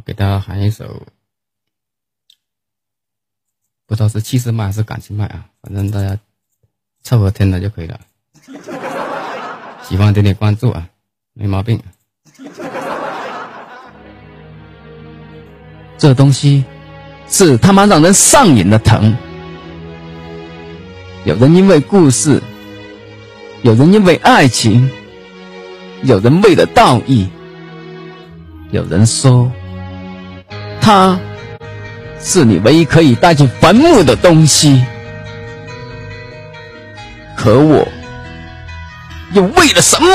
给大家喊一首，不知道是气势麦还是感情麦啊，反正大家凑合听了就可以了。喜欢点点关注啊，没毛病。 这东西是他妈让人上瘾的疼。有人因为故事，有人因为爱情，有人为了道义，有人说它是你唯一可以带进坟墓的东西。可我又为了什么？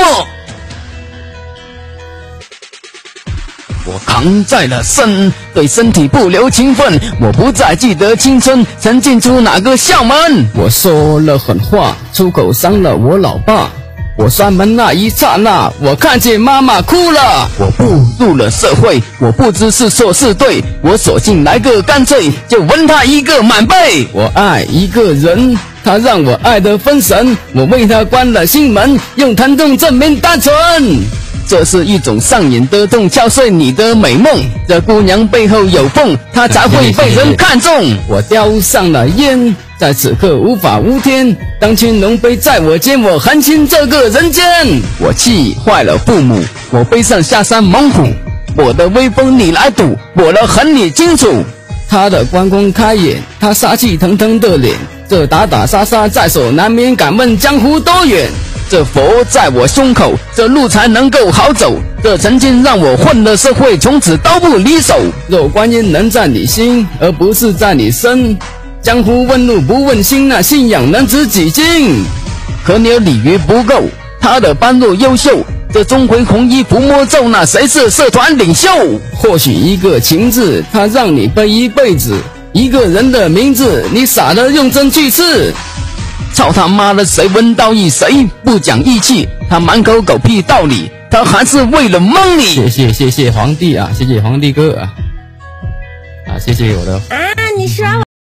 我扛在了身，对身体不留情分，我不再记得青春曾进出哪个校门。 我说了狠话，出口伤了我老爸。我摔门那一刹那，我看见妈妈哭了。 我步入了社会，我不知是错是对，我索性来个干脆，就吻他一个满背。 我爱一个人，他让我爱得分神，我为他关了心门，用疼痛证明单纯。 这是一种上瘾的痛，敲碎你的美梦。这姑娘背后有缝，她才会被人看中。 我叼上了烟，在此刻无法无天。当青龙杯在我肩，我横行这个人间。 我气坏了父母，我背上下山猛虎。我的威风你来赌，我的狠你清楚。 他的关公开眼，他杀气腾腾的脸，这打打杀杀在手，难免敢问江湖多远。 这佛在我胸口，这路才能够好走。这曾经让我混了社会，从此都不离手。 若观音能在你心，而不是在你身，江湖问路不问心，那信仰能值几斤？ 可你的鲤鱼不够，他的般若优秀。这钟馗红衣伏魔咒，那谁是社团领袖？ 或许一个情字，它让你背一辈子；一个人的名字，你傻得用针去刺。 操他妈的，谁闻道义，谁不讲义气？他满口狗屁道理，他还是为了蒙你。 谢谢皇帝啊，谢谢皇帝哥啊，谢谢我的你刷我。